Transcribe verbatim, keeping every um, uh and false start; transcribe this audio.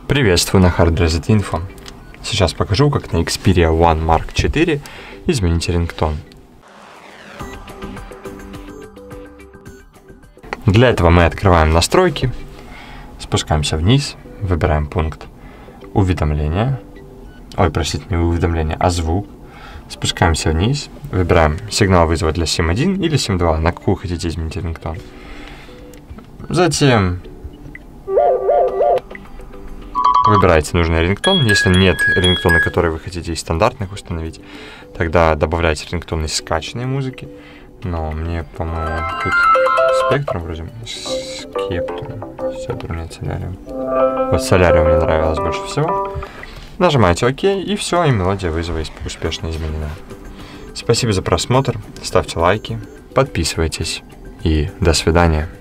Приветствую на Hard Reset Info. Сейчас покажу, как на Xperia One Mark четыре изменить рингтон. Для этого мы открываем настройки, спускаемся вниз, выбираем пункт уведомления, ой, простите, не уведомления, а звук. Спускаемся вниз, выбираем сигнал вызова для сим один или сим два, на какую хотите изменить рингтон. Затем выбираете нужный рингтон. Если нет рингтона, который вы хотите из стандартных установить, тогда добавляйте рингтон из скачанной музыки. Но мне, по-моему, тут спектром вроде скептрум. Все, нет, соляриум. Вот соляриум мне нравилось больше всего. Нажимаете ОК, и все, и мелодия вызова успешно изменена. Спасибо за просмотр, ставьте лайки, подписывайтесь и до свидания.